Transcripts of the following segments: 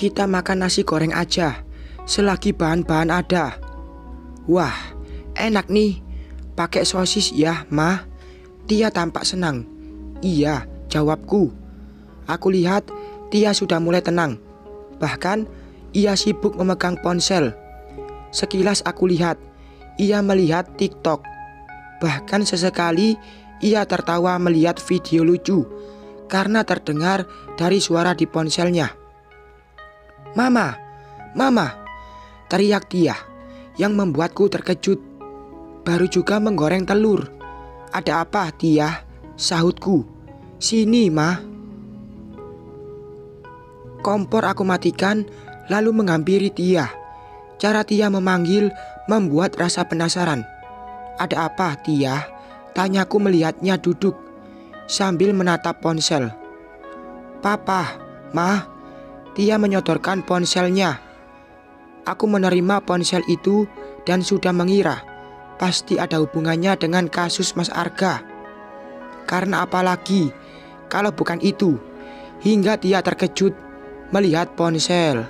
Kita makan nasi goreng aja, selagi bahan-bahan ada. Wah, enak nih. Pakai sosis ya, Ma. Tia tampak senang. Iya, jawabku. Aku lihat Tia sudah mulai tenang. Bahkan ia sibuk memegang ponsel. Sekilas aku lihat, ia melihat TikTok. Bahkan sesekali ia tertawa melihat video lucu karena terdengar dari suara di ponselnya. Mama, Mama, teriak Tia yang membuatku terkejut. Baru juga menggoreng telur. Ada apa, Tia? Sahutku. Sini, Ma. Kompor aku matikan lalu menghampiri Tia. Cara Tia memanggil membuat rasa penasaran. Ada apa, Tia? Tanyaku melihatnya duduk sambil menatap ponsel. Papa, Ma. Tia menyodorkan ponselnya. Aku menerima ponsel itu dan sudah mengira pasti ada hubungannya dengan kasus Mas Arga. Karena apalagi kalau bukan itu, hingga Tia terkejut melihat ponsel.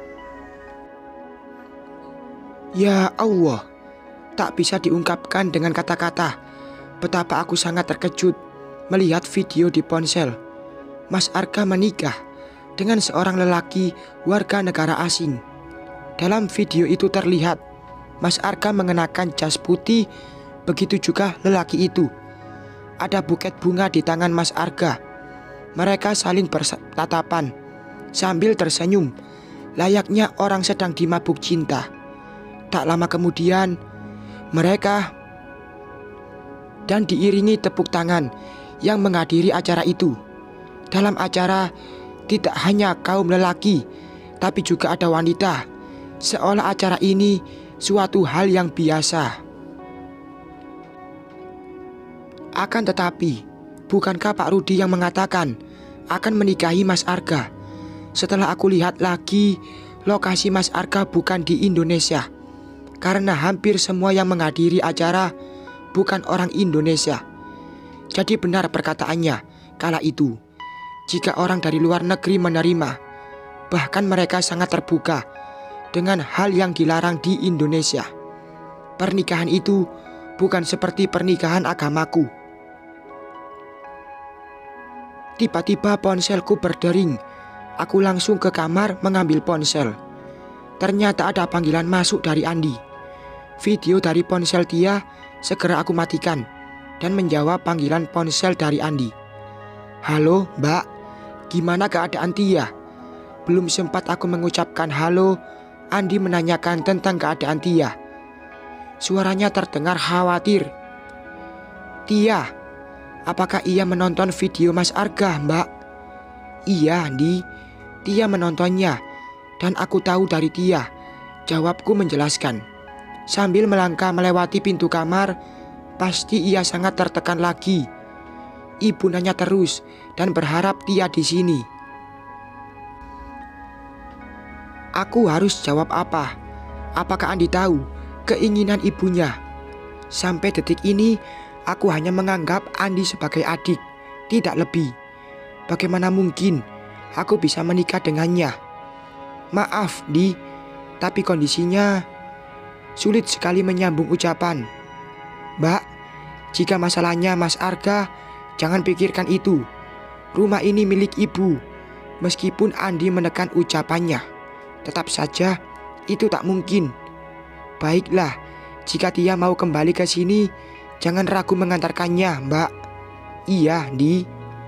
Ya Allah, tak bisa diungkapkan dengan kata-kata betapa aku sangat terkejut melihat video di ponsel. Mas Arga menikah dengan seorang lelaki warga negara asing. Dalam video itu terlihat Mas Arga mengenakan jas putih, begitu juga lelaki itu. Ada buket bunga di tangan Mas Arga. Mereka saling bertatapan sambil tersenyum, layaknya orang sedang dimabuk cinta. Tak lama kemudian, mereka dan diiringi tepuk tangan yang menghadiri acara itu. Dalam acara tidak hanya kaum lelaki, tapi juga ada wanita. Seolah acara ini suatu hal yang biasa. Akan tetapi, bukankah Pak Rudi yang mengatakan akan menikahi Mas Arga? Setelah aku lihat lagi, lokasi Mas Arga bukan di Indonesia. Karena hampir semua yang menghadiri acara bukan orang Indonesia. Jadi benar perkataannya kala itu. Jika orang dari luar negeri menerima, bahkan mereka sangat terbuka dengan hal yang dilarang di Indonesia. Pernikahan itu bukan seperti pernikahan agamaku. Tiba-tiba ponselku berdering. Aku langsung ke kamar mengambil ponsel. Ternyata ada panggilan masuk dari Andi. Video dari ponsel Tia segera aku matikan dan menjawab panggilan ponsel dari Andi. Halo, Mbak. Gimana keadaan Tia? Belum sempat aku mengucapkan halo, Andi menanyakan tentang keadaan Tia. Suaranya terdengar khawatir. Tia, apakah ia menonton video Mas Arga, Mbak? Iya, Andi. Tia menontonnya dan aku tahu dari Tia. Jawabku menjelaskan. Sambil melangkah melewati pintu kamar, pasti ia sangat tertekan lagi. Ibu nanya terus dan berharap Tia di sini. Aku harus jawab apa? Apakah Andi tahu keinginan ibunya? Sampai detik ini, aku hanya menganggap Andi sebagai adik, tidak lebih. Bagaimana mungkin aku bisa menikah dengannya? Maaf, Di, tapi kondisinya sulit sekali menyambung ucapan. Mbak, jika masalahnya Mas Arga, jangan pikirkan itu. Rumah ini milik ibu. Meskipun Andi menekan ucapannya, tetap saja itu tak mungkin. Baiklah, jika Tia mau kembali ke sini, jangan ragu mengantarkannya, Mbak. Iya, Di.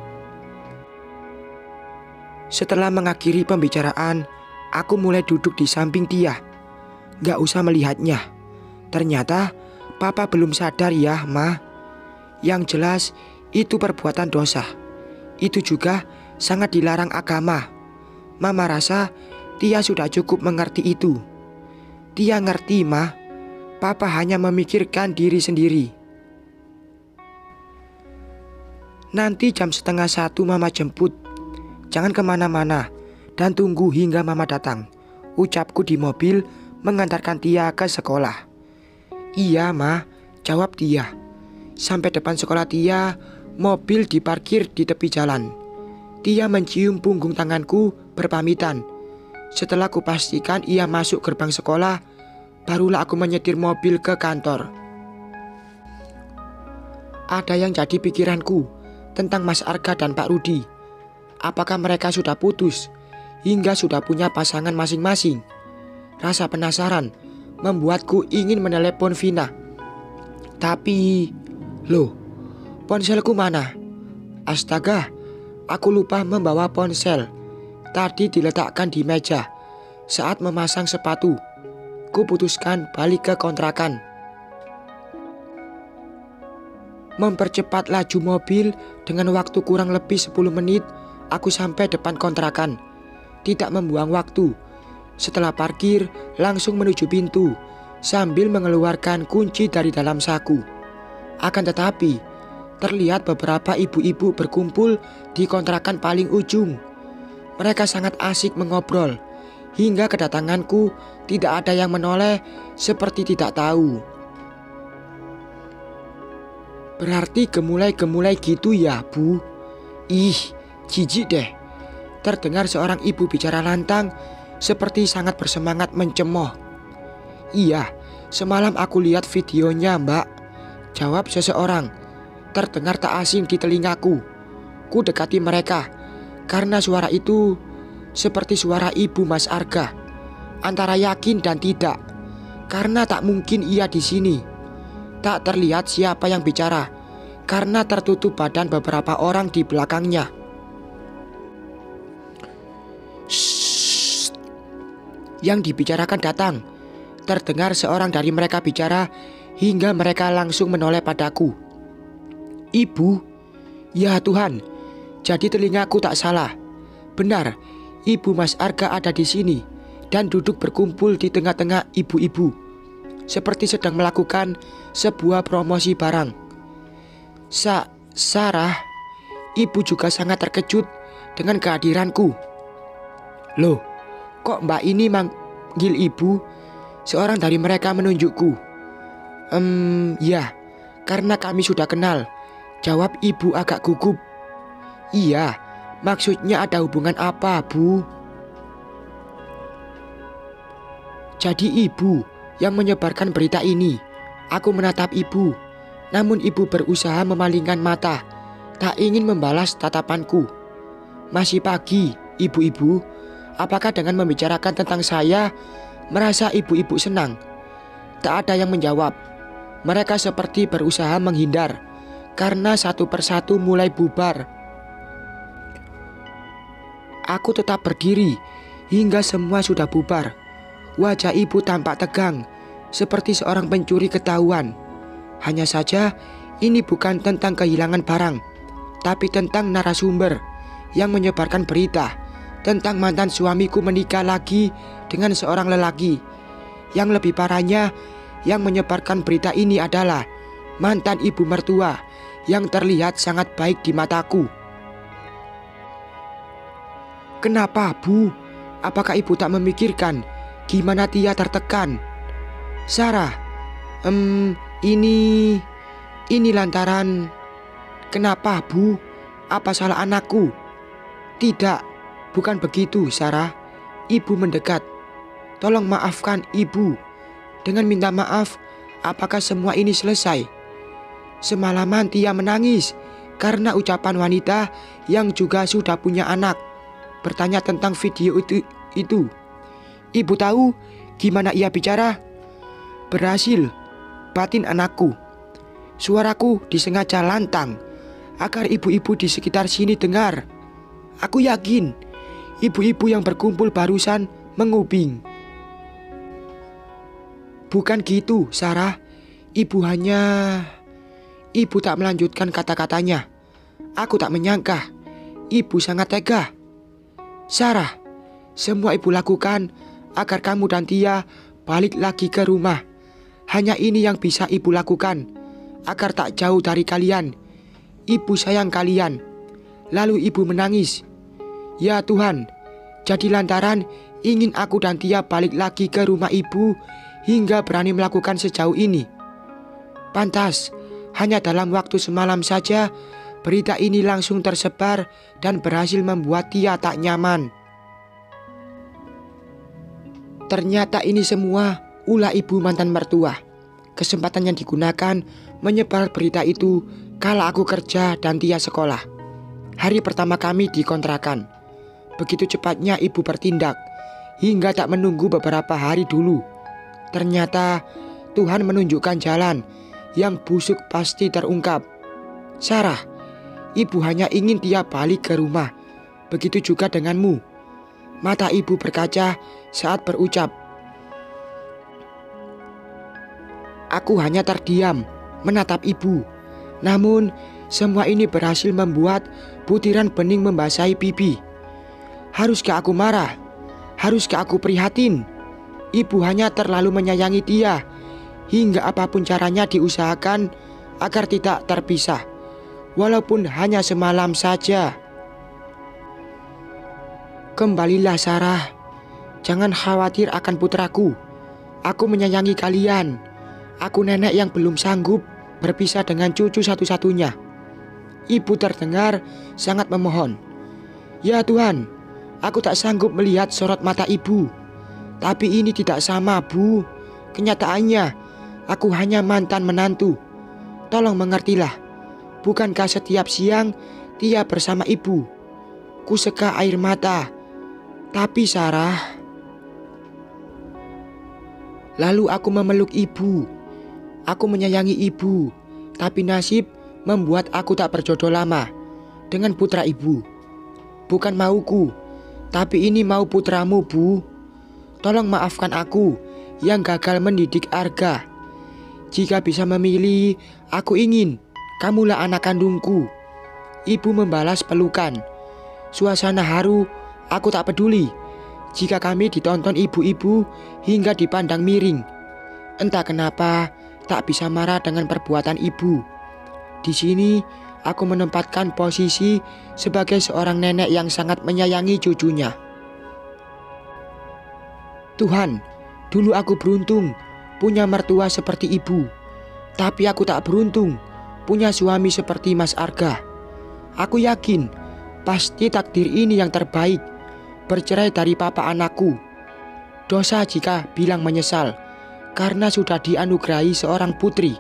Setelah mengakhiri pembicaraan, aku mulai duduk di samping Tia. Gak usah melihatnya. Ternyata Papa belum sadar ya, Ma. Yang jelas itu perbuatan dosa. Itu juga sangat dilarang agama. Mama rasa Tia sudah cukup mengerti itu. Tia ngerti, Ma. Papa hanya memikirkan diri sendiri. Nanti jam 12:30 Mama jemput. Jangan kemana-mana dan tunggu hingga Mama datang, ucapku di mobil mengantarkan Tia ke sekolah. Iya, Ma, jawab Tia. Sampai depan sekolah Tia, mobil diparkir di tepi jalan. Tia mencium punggung tanganku berpamitan. Setelah kupastikan ia masuk gerbang sekolah, barulah aku menyetir mobil ke kantor. Ada yang jadi pikiranku tentang Mas Arga dan Pak Rudi. Apakah mereka sudah putus hingga sudah punya pasangan masing-masing? Rasa penasaran membuatku ingin menelepon Vina. Tapi, loh, ponselku mana? Astaga, aku lupa membawa ponsel. Tadi diletakkan di meja saat memasang sepatu. Kuputuskan balik ke kontrakan. Mempercepat laju mobil dengan waktu kurang lebih 10 menit, aku sampai depan kontrakan. Tidak membuang waktu. Setelah parkir, langsung menuju pintu sambil mengeluarkan kunci dari dalam saku. Akan tetapi, terlihat beberapa ibu-ibu berkumpul di kontrakan paling ujung. Mereka sangat asik mengobrol, hingga kedatanganku tidak ada yang menoleh seperti tidak tahu. Berarti gemulai-gemulai gitu ya, Bu? Ih, jijik deh. Terdengar seorang ibu bicara lantang seperti sangat bersemangat mencemooh. Iya, semalam aku lihat videonya, Mbak. Jawab seseorang. Terdengar tak asing di telingaku. Ku dekati mereka karena suara itu seperti suara ibu Mas Arga. Antara yakin dan tidak, karena tak mungkin ia di sini. Tak terlihat siapa yang bicara karena tertutup badan beberapa orang di belakangnya. Shh. Yang dibicarakan datang. Terdengar seorang dari mereka bicara hingga mereka langsung menoleh padaku. Ibu? Ya Tuhan, jadi telingaku tak salah. Benar, ibu Mas Arga ada di sini dan duduk berkumpul di tengah-tengah ibu-ibu, seperti sedang melakukan sebuah promosi barang. Sarah, ibu juga sangat terkejut dengan kehadiranku. Loh, kok Mbak ini manggil ibu? Seorang dari mereka menunjukku. Ya, karena kami sudah kenal, jawab ibu agak gugup. Iya, maksudnya ada hubungan apa, Bu? Jadi ibu yang menyebarkan berita ini. Aku menatap ibu, namun ibu berusaha memalingkan mata, tak ingin membalas tatapanku. Masih pagi, ibu-ibu. Apakah dengan membicarakan tentang saya, merasa ibu-ibu senang? Tak ada yang menjawab. Mereka seperti berusaha menghindar, karena satu persatu mulai bubar. Aku tetap berdiri, hingga semua sudah bubar. Wajah ibu tampak tegang, seperti seorang pencuri ketahuan. Hanya saja, ini bukan tentang kehilangan barang, tapi tentang narasumber yang menyebarkan berita tentang mantan suamiku menikah lagi dengan seorang lelaki. Yang lebih parahnya, yang menyebarkan berita ini adalah mantan ibu mertua yang terlihat sangat baik di mataku. Kenapa, Bu? Apakah ibu tak memikirkan gimana Tia tertekan? Sarah, ini lantaran... Kenapa, Bu? Apa salah anakku? Tidak, bukan begitu, Sarah. Ibu mendekat. Tolong maafkan ibu. Dengan minta maaf, apakah semua ini selesai? Semalaman Tia menangis karena ucapan wanita yang juga sudah punya anak bertanya tentang video itu. Ibu tahu gimana ia bicara? Berhasil batin anakku. Suaraku disengaja lantang agar ibu-ibu di sekitar sini dengar. Aku yakin ibu-ibu yang berkumpul barusan mengubing. Bukan gitu, Sarah. Ibu tak melanjutkan kata-katanya. Aku tak menyangka ibu sangat tega. Sarah, semua ibu lakukan agar kamu dan Tia balik lagi ke rumah. Hanya ini yang bisa ibu lakukan agar tak jauh dari kalian. Ibu sayang kalian. Lalu ibu menangis. Ya Tuhan, jadi lantaran ingin aku dan Tia balik lagi ke rumah ibu hingga berani melakukan sejauh ini. Pantas, hanya dalam waktu semalam saja berita ini langsung tersebar dan berhasil membuat Tia tak nyaman. Ternyata ini semua ulah ibu mantan mertua. Kesempatan yang digunakan menyebar berita itu kala aku kerja dan Tia sekolah. Hari pertama kami dikontrakan. Begitu cepatnya ibu bertindak, hingga tak menunggu beberapa hari dulu. Ternyata Tuhan menunjukkan jalan yang busuk pasti terungkap. Sarah, ibu hanya ingin Tia balik ke rumah. Begitu juga denganmu. Mata ibu berkaca saat berucap. Aku hanya terdiam menatap ibu. Namun semua ini berhasil membuat butiran bening membasahi pipi. Haruskah aku marah? Haruskah aku prihatin? Ibu hanya terlalu menyayangi Tia, hingga apapun caranya diusahakan agar tidak terpisah, walaupun hanya semalam saja. Kembalilah Sarah, jangan khawatir akan putraku. Aku menyayangi kalian. Aku nenek yang belum sanggup berpisah dengan cucu satu-satunya. Ibu terdengar sangat memohon. Ya Tuhan, aku tak sanggup melihat sorot mata ibu. Tapi ini tidak sama, Bu. Kenyataannya, aku hanya mantan menantu. Tolong mengertilah. Bukankah setiap siang Tia bersama ibu? Ku seka air mata. Tapi Sarah. Lalu aku memeluk ibu. Aku menyayangi ibu. Tapi nasib membuat aku tak berjodoh lama dengan putra ibu. Bukan mauku, tapi ini mau putramu, Bu. Tolong maafkan aku yang gagal mendidik Arga. Jika bisa memilih, aku ingin kamulah anak kandungku. Ibu membalas pelukan. Suasana haru, aku tak peduli jika kami ditonton ibu-ibu hingga dipandang miring. Entah kenapa tak bisa marah dengan perbuatan ibu. Di sini aku menempatkan posisi sebagai seorang nenek yang sangat menyayangi cucunya. Tuhan, dulu aku beruntung punya mertua seperti ibu. Tapi aku tak beruntung punya suami seperti Mas Arga. Aku yakin pasti takdir ini yang terbaik, bercerai dari papa anakku. Dosa jika bilang menyesal, karena sudah dianugerahi seorang putri.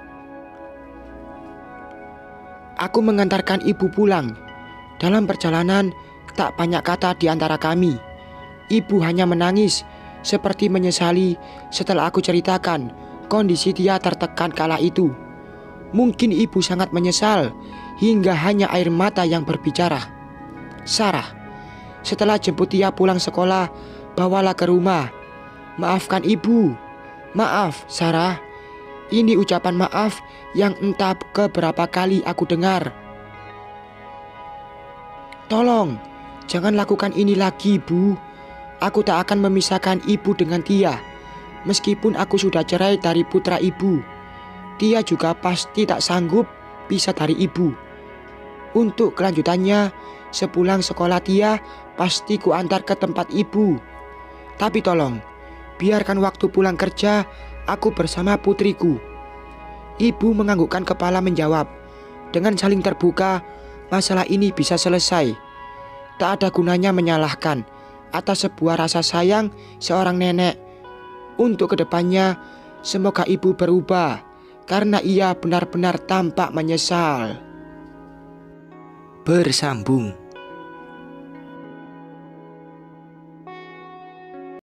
Aku mengantarkan ibu pulang. Dalam perjalanan tak banyak kata di antara kami. Ibu hanya menangis seperti menyesali setelah aku ceritakan kondisi Tia tertekan kala itu. Mungkin ibu sangat menyesal hingga hanya air mata yang berbicara. Sarah, setelah jemput Tia pulang sekolah, bawalah ke rumah. Maafkan ibu. Maaf Sarah. Ini ucapan maaf yang entah keberapa kali aku dengar. Tolong, jangan lakukan ini lagi, Bu. Aku tak akan memisahkan ibu dengan Tia. Meskipun aku sudah cerai dari putra ibu, Tia juga pasti tak sanggup pisah dari ibu. Untuk kelanjutannya, sepulang sekolah Tia pasti ku antar ke tempat ibu. Tapi tolong, biarkan waktu pulang kerja aku bersama putriku. Ibu menganggukkan kepala menjawab. Dengan saling terbuka, masalah ini bisa selesai. Tak ada gunanya menyalahkan atas sebuah rasa sayang seorang nenek. Untuk kedepannya, semoga ibu berubah karena ia benar-benar tampak menyesal. Bersambung.